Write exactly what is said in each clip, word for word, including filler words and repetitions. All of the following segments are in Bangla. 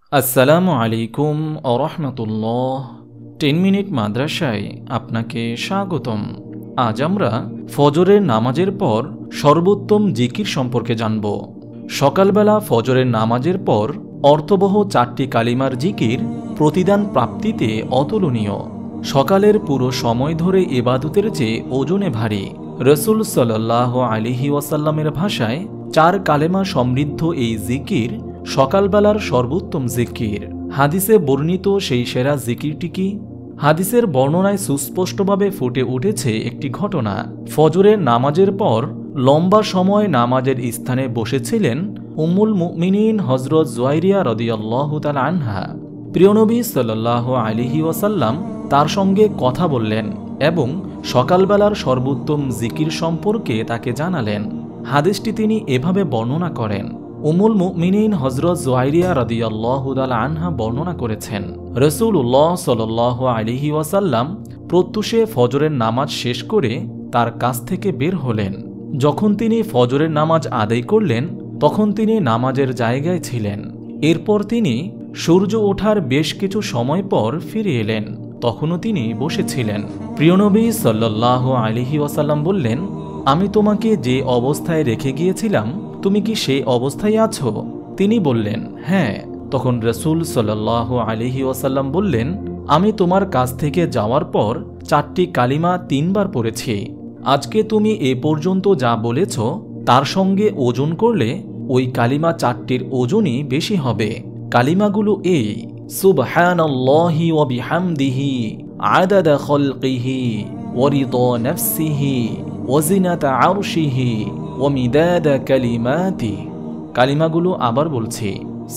আসসালামু আলাইকুম ওয়া রাহমাতুল্লাহ। টেন মিনিট মাদ্রাসায় আপনাকে স্বাগতম। আজ আমরা ফজরের নামাজের পর সর্বোত্তম জিকির সম্পর্কে জানব। সকালবেলা ফজরের নামাজের পর অর্থবহ চারটি কালিমার জিকির প্রতিদান প্রাপ্তিতে অতুলনীয়। সকালের পুরো সময় ধরে ইবাদতের চেয়ে ওজনে ভারী। রসুল সাল্লাল্লাহু আলাইহি ওয়াসাল্লামের ভাষায় চার কালেমা সমৃদ্ধ এই জিকির সকালবেলার সর্বোত্তম জিকির। হাদিসে বর্ণিত সেই সেরা জিকিরটি কি? হাদিসের বর্ণনায় সুস্পষ্টভাবে ফুটে উঠেছে একটি ঘটনা। ফজরের নামাজের পর লম্বা সময় নামাজের স্থানে বসেছিলেন উম্মুল মুমিনিন হযরত জুয়াইরিয়া রাদিয়াল্লাহু তাআলা আনহা। প্রিয়নবী সাল্লাল্লাহু আলাইহি ওয়াসাল্লাম তার সঙ্গে কথা বললেন এবং সকালবেলার সর্বোত্তম জিকির সম্পর্কে তাকে জানালেন। হাদিসটি তিনি এভাবে বর্ণনা করেন। উম্মুল মুমিনিন হযরত জুয়াইরিয়া রাদিয়াল্লাহু তাআলা আনহা বর্ণনা করেছেন, রাসূলুল্লাহ সাল্লাল্লাহু আলাইহি ওয়াসাল্লাম প্রত্যুষে ফজরের নামাজ শেষ করে তার কাছ থেকে বের হলেন। যখন তিনি ফজরের নামাজ আদায় করলেন তখন তিনি নামাজের জায়গায় ছিলেন। এরপর তিনি সূর্য ওঠার বেশ কিছু সময় পর ফিরে এলেন, তখনও তিনি বসেছিলেন। প্রিয়নবী সাল্লাল্লাহু আলাইহি ওয়াসাল্লাম বললেন, আমি তোমাকে যে অবস্থায় রেখে গিয়েছিলাম তুমি কি সেই অবস্থায় আছো? তিনি বললেন, হ্যাঁ। তখন রাসূল সাল্লাল্লাহু আলাইহি ওয়াসাল্লাম বললেন, আমি তোমার কাছ থেকে যাওয়ার পর চারটি কালিমা তিনবার পড়েছি। আজকে তুমি এ পর্যন্ত যা বলেছ তার সঙ্গে ওজন করলে ওই কালিমা চারটির ওজনই বেশি হবে। কালিমাগুলো এই: সুবহানাল্লাহি ওয়া বিহামদিহি আদাদা খালকিহি ওয়া রিদা নাফসিহি ওয়া জিনাতা আরশিহি ওয়া মিদাদা কালিমাতিহি। কালিমাগুলো আবার বলছি,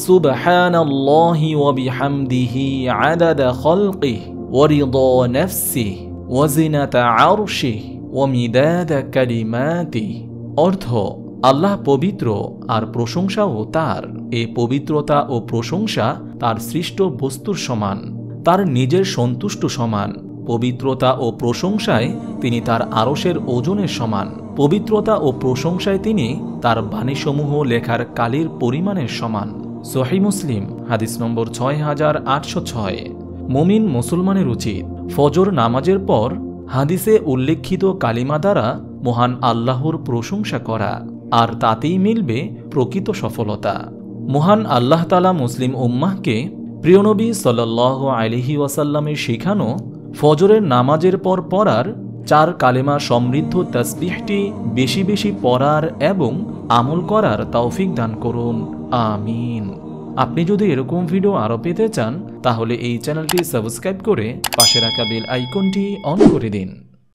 সুবহানাল্লাহি ওয়া বিহামদিহি আদাদা খালকিহি ওয়া রিদা নাফসিহি ওয়া জিনাতা আরশিহি ওয়া মিদাদা কালিমাতিহি। অর্থ, আল্লাহ পবিত্র আর প্রশংসাও তার। এ পবিত্রতা ও প্রশংসা তার সৃষ্ট বস্তুর সমান, তার নিজের সন্তুষ্ট সমান। পবিত্রতা ও প্রশংসায় তিনি তার আরশের ওজনের সমান। পবিত্রতা ও প্রশংসায় তিনি তার বাণীসমূহ লেখার কালির পরিমাণের সমান। সহিহ মুসলিম হাদিস নম্বর ছয় হাজার আটশো ছয়। মুমিন মুসলমানের উচিত ফজর নামাজের পর হাদিসে উল্লেখিত কালিমা দ্বারা মহান আল্লাহর প্রশংসা করা, আর তাতেই মিলবে প্রকৃত সফলতা। মহান আল্লাহ তাআলা মুসলিম উম্মাহকে প্রিয়নবী সাল্লাল্লাহু আলাইহি ওয়াসাল্লামের শিখানো ফজরের নামাজের পর পড়ার চার কালেমা সমৃদ্ধ তাসবিহটি বেশি বেশি পড়ার এবং আমল করার তৌফিক দান করুন, আমিন। আপনি যদি এরকম ভিডিও আরও পেতে চান তাহলে এই চ্যানেলটি সাবস্ক্রাইব করে পাশে রাখা বেল আইকনটি অন করে দিন।